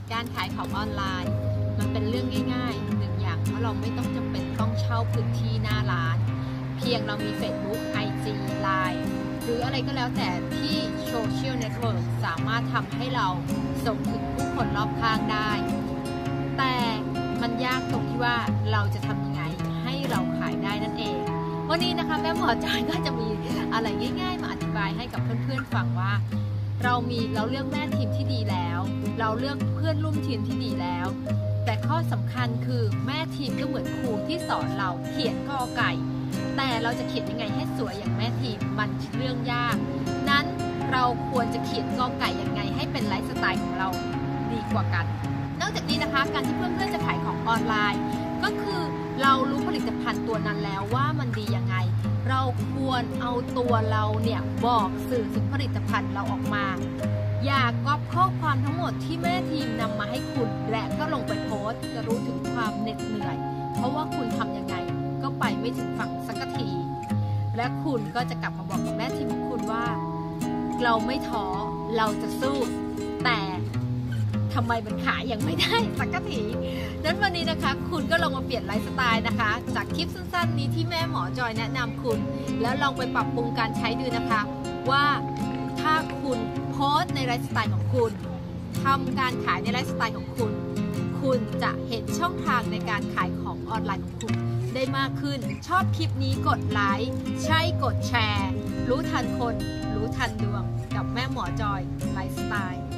การขายของออนไลน์มันเป็นเรื่องง่ายๆหนึ่งอย่างเพราะเราไม่ต้องจำเป็นต้องเช่าพื้นที่หน้าร้านเพียงเรามี Facebook IG Line หรืออะไรก็แล้วแต่ที่โซเชียลเน็ตเวิร์กสามารถทำให้เราส่งถึงผู้คนรอบข้างได้แต่มันยากตรงที่ว่าเราจะทำยังไงให้เราขายได้นั่นเองวันนี้นะคะแม่หมอจอยก็จะมีอะไรง่ายๆมาอธิบายให้กับเพื่อนๆฟังว่าเราเลือกแม่ทีมที่ดีแล้วเราเลือกเพื่อนร่วมทีมที่ดีแล้วแต่ข้อสำคัญคือแม่ทีมก็เหมือนครูที่สอนเราเขียนกอไก่แต่เราจะเขียนยังไงให้สวยอย่างแม่ทีมมันเรื่องยากนั้นเราควรจะเขียนกอไก่ยังไงให้เป็นไลฟ์สไตล์ของเราดีกว่ากันนอกจากนี้นะคะการที่เพื่อนๆจะขายของออนไลน์ก็คือเรารู้ผลิตภัณฑ์ตัวนั้นแล้วว่ามันดียังไงเราควรเอาตัวเราเนี่ยบอกสื่อถึงผลิตภัณฑ์เราออกมาอย่าก๊อปข้อความทั้งหมดที่แม่ทีมนำมาให้คุณและก็ลงไปโพสต์จะรู้ถึงความเหน็ดเหนื่อยเพราะว่าคุณทำยังไงก็ไปไม่ถึงฝั่งสักทีและคุณก็จะกลับมาบอกกับแม่ทีมของคุณว่าเราไม่ท้อเราจะสู้แต่ทำไมมันขายยังไม่ได้สักทีนั้นวันนี้นะคะคุณก็ลองมาเปลี่ยนไลฟ์สไตล์นะคะจากคลิปสั้นๆนี้ที่แม่หมอจอยแนะนำคุณแล้วลองไปปรับปรุงการใช้ดูนะคะว่าถ้าคุณโพสต์ในไลฟ์สไตล์ของคุณทำการขายในไลฟ์สไตล์ของคุณคุณจะเห็นช่องทางในการขายของออนไลน์ของคุณได้มากขึ้นชอบคลิปนี้กดไลค์ใช่กดแชร์รู้ทันคนรู้ทันดวงกับแม่หมอจอยไลฟ์สไตล์